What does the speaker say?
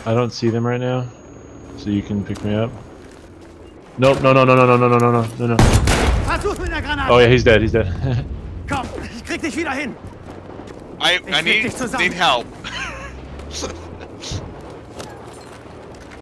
I don't see them right now, so you can pick me up. Nope, no. Oh yeah, he's dead, Komm, ich krieg dich wieder hin. I need help.